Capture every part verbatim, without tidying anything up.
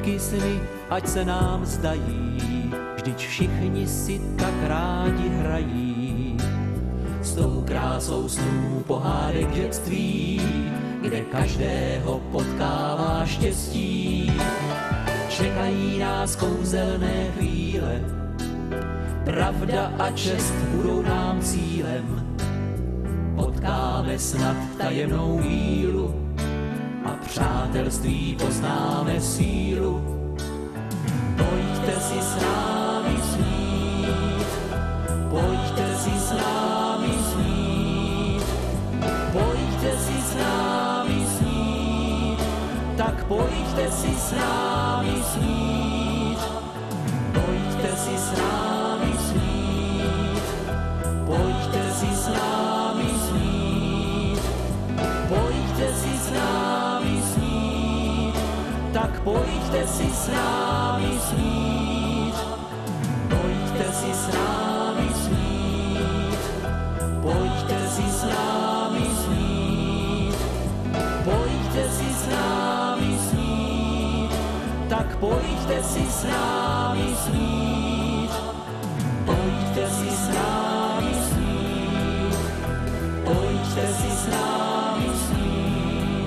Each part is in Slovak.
koutky sny, ať se nám zdají, vždyť všichni si tak rádi hrají. S tou krásou snů pohádek dětství, kde každého potkává štěstí. Čekají nás kouzelné chvíle, pravda a čest budou nám cílem. Potkáme snad tajemnou vílu a přátelství poznáme sílu. Pojďte si s námi snít, pojďte si s námi snít, pojďte si s námi snít, tak pojďte si s námi snít, pojďte si s námi snít, pojďte si s námi snít, pojďte si s námi snít, tak pojďte si s námi snít, pojďte si s námi snít, pojďte si s námi snít, pojďte si s námi snít, tak pojďte si s námi snít, pojďte si s námi snít, pojďte si s námi snít,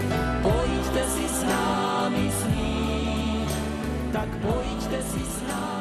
pojďte si s námi snít, tak pojďte si s námi.